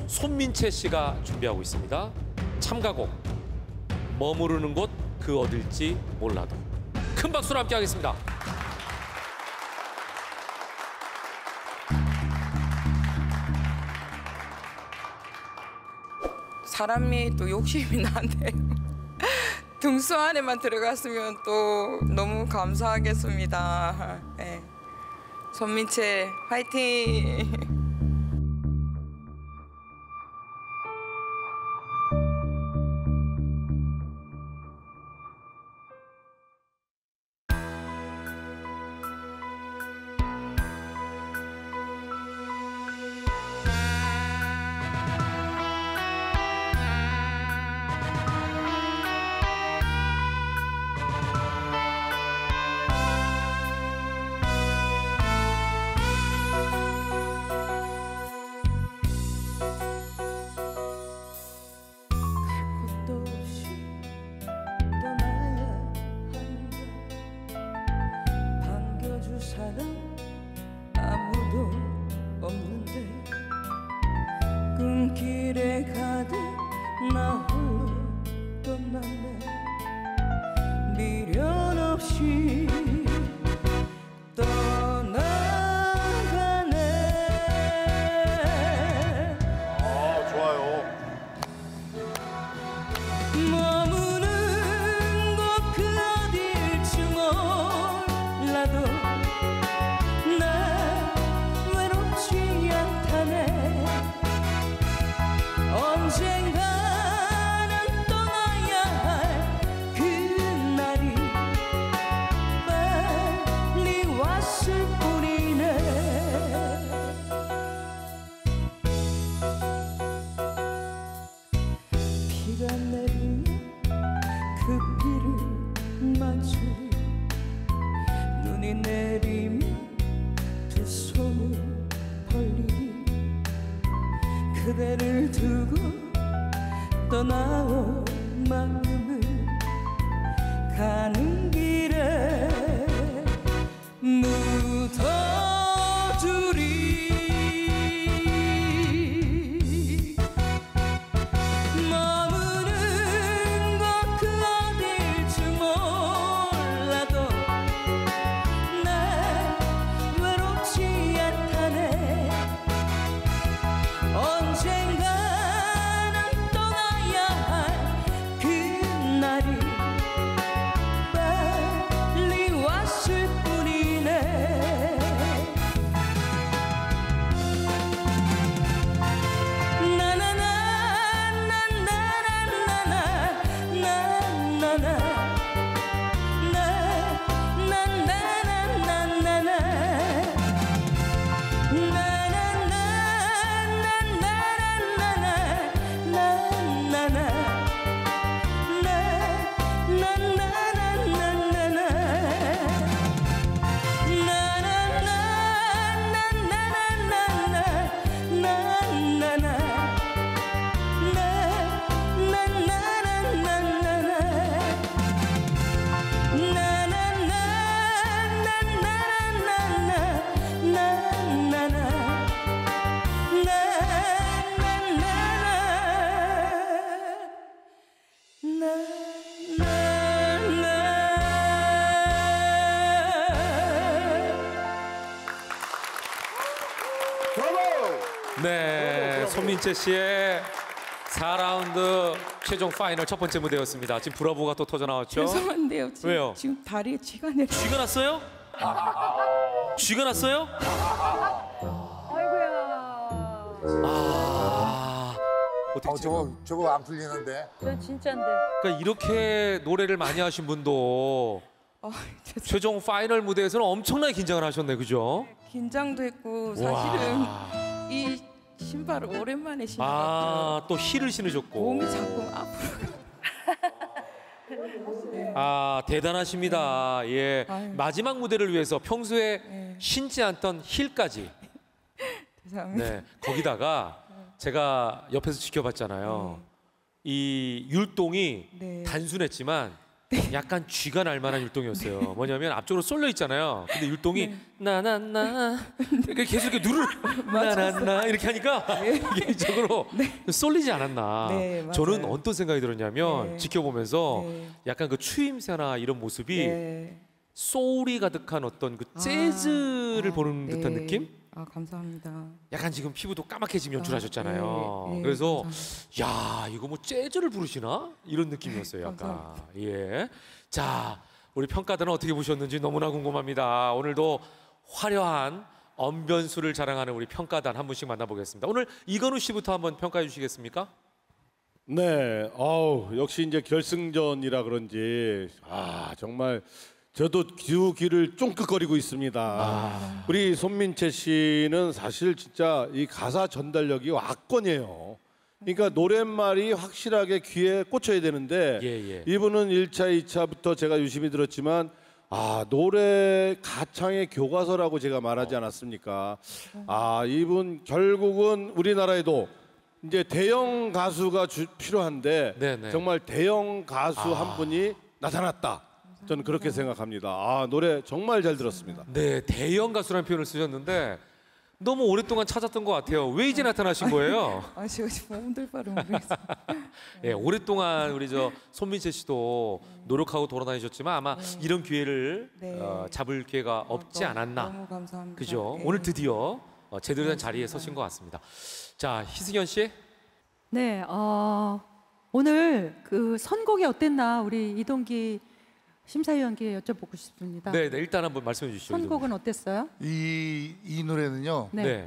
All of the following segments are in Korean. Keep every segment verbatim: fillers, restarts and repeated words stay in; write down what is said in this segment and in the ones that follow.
손민채 씨가 준비하고 있습니다. 참가곡 머무르는 곳 그 어딜지 몰라도. 큰 박수로 함께 하겠습니다. 사람이 또 욕심이 나네요. 등수 안에만 들어갔으면 또 너무 감사하겠습니다. 네. 손민채 화이팅! 아무도 없는데 꿈길에 가득 나 홀로 떠났네. 미련 없이 떠나가네. 아, 좋아요. 머무는 곳 그 어딜지 몰라도 언젠가는 떠나야 할 그날이 빨리 왔을 뿐이네. 비가 내리면 그 비를 맞추리. 눈이 내리면 두 손을 벌리리. 그대를 두고 떠나온 마음을 가는 길에 묻어두리. 머무는 곳 그 어딜지 몰라도 난 외롭지 않다네. 언젠가는 떠나야 할 그날이 빨리 왔을 뿐이네. 네, 손민채 씨의 사 라운드 최종 파이널 첫 번째 무대였습니다. 지금 브라보가 또 터져 나왔죠? 죄송한데요. 지금, 왜요? 지금 다리에 쥐가 내려. 쥐가 났어요? 쥐가 났어요? 아이고야. 아, 어떻게 어, 저거 저거 안 풀리는데. 전 진짜인데. 그러니까 이렇게 노래를 많이 하신 분도 아, 죄송- 최종 파이널 무대에서는 엄청나게 긴장을 하셨네, 그죠? 긴장도 했고 사실은 와. 이 신발을 오랜만에 신어가지고 아, 또 힐을 신으셨고. 몸이 자꾸 앞으로. 아, 대단하십니다. 예. 아유. 마지막 무대를 위해서 평소에 네. 신지 않던 힐까지. 죄송합니다. 네. 거기다가 제가 옆에서 지켜봤잖아요. 이 율동이 네. 단순했지만 약간 쥐가 날 만한 율동이었어요. 뭐냐면 앞쪽으로 쏠려 있잖아요. 근데 율동이 나나나 이렇게 계속 이렇게 누를 나나나 이렇게 하니까 이게 이쪽으로 쏠리지 않았나. 네, 맞아요. 저는 어떤 생각이 들었냐면 네. 지켜보면서 네. 약간 그 추임새나 이런 모습이 네. 소울이 가득한 어떤 그 아, 재즈를 아, 보는 네. 듯한 느낌? 아 감사합니다. 약간 지금 피부도 까맣게 지금 연출하셨잖아요. 아, 네, 네, 그래서 감사합니다. 야 이거 뭐 재즈를 부르시나 이런 느낌이었어요. 약간 감사합니다. 예. 자 우리 평가단은 어떻게 보셨는지 너무나 궁금합니다. 오늘도 화려한 언변수를 자랑하는 우리 평가단 한 분씩 만나보겠습니다. 오늘 이건우 씨부터 한번 평가해 주시겠습니까? 네, 어우 역시 이제 결승전이라 그런지 아 정말 저도 귀 귀를 쫑긋거리고 있습니다. 아. 우리 손민채 씨는 사실 진짜 이 가사 전달력이 압권이에요. 그러니까 노랫말이 확실하게 귀에 꽂혀야 되는데 예, 예. 이분은 일 차, 이 차부터 제가 유심히 들었지만 아 노래 가창의 교과서라고 제가 말하지 않았습니까? 아 이분 결국은 우리나라에도 이제 대형 가수가 주, 필요한데 네네. 정말 대형 가수 아. 한 분이 나타났다. 저는 그렇게 생각합니다. 아 노래 정말 잘 들었습니다. 네, 대형 가수라는 표현을 쓰셨는데 너무 오랫동안 찾았던 것 같아요. 왜 이제 나타나신 거예요? 아 제가 지금 몸들 바를 모르겠어요. 예, 오랫동안 우리 저 손민채 씨도 노력하고 돌아다니셨지만 아마 이런 기회를 네. 어, 잡을 기회가 없지 너무- 않았나. 너무 감사합니다. 그죠? 네. 오늘 드디어 어, 제대로 된 자리에 서신 것 같습니다. 자, 희승현 씨. 네, 어, 오늘 그 선곡이 어땠나 우리 이동기 심사위원께 여쭤보고 싶습니다. 네, 네, 일단 한번 말씀해 주시죠. 선곡은 어땠어요? 이, 이 노래는요 네. 네. 네.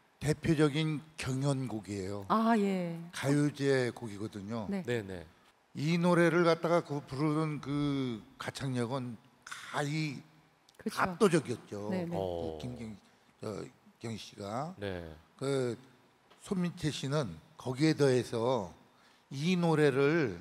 대표적인 경연곡이에요. 아 예. 가요제 곡이거든요. 네. 네, 네. 이 노래를 갖다가 그 부르는 그 가창력은 가히 그렇죠. 압도적이었죠. 네, 네. 어. 그 김경 어, 경 씨가 네. 그 손민채 씨는 거기에 더해서 이 노래를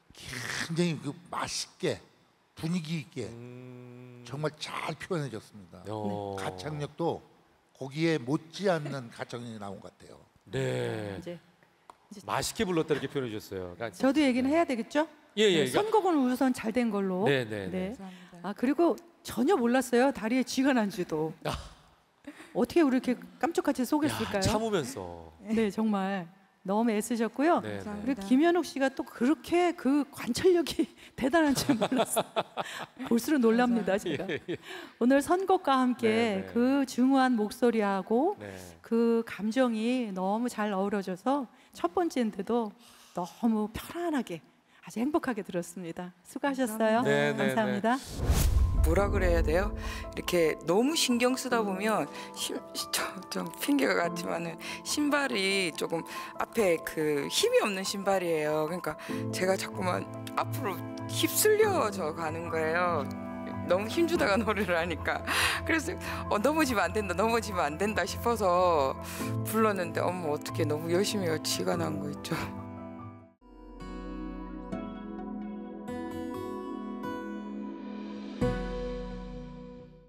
굉장히 그 맛있게 분위기 있게 음... 정말 잘 표현해줬습니다. 어... 가창력도 거기에 못지않는 가창력이 나온 것 같아요. 네. 이제 맛있게 불렀다 이렇게 표현해 주셨어요. 그러니까 저도 얘기는 해야 되겠죠? 예, 예. 네, 그러니까- 선곡은 우선 잘 된 걸로. 네, 네, 네. 감사합니다. 아 그리고 전혀 몰랐어요. 다리에 쥐가 난지도. 아. 어떻게 우리 이렇게 깜짝같이 야, 속였을까요? 참으면서. 네, 정말 너무 애쓰셨고요. 네, 네. 그리고 감사합니다. 김현욱 씨가 또 그렇게 그 관찰력이 대단한 줄 몰랐어요. 볼수록 놀랍니다, 제가. 오늘 선곡과 함께 네, 네. 그 중후한 목소리하고 네. 그 감정이 너무 잘 어우러져서 첫 번째인데도 너무 편안하게 아주 행복하게 들었습니다. 수고하셨어요. 네, 네, 감사합니다. 뭐라 그래야 돼요? 이렇게 너무 신경 쓰다 보면 심, 좀, 좀 핑계가 같지만은 신발이 조금 앞에 그 힘이 없는 신발이에요. 그러니까 제가 자꾸만 앞으로 휩쓸려져 가는 거예요. 너무 힘주다가 노래를 하니까 그래서 어, 넘어지면 안 된다 넘어지면 안 된다 싶어서 불렀는데 어머 어떻게 너무 열심히 해요. 쥐가 난 거 있죠.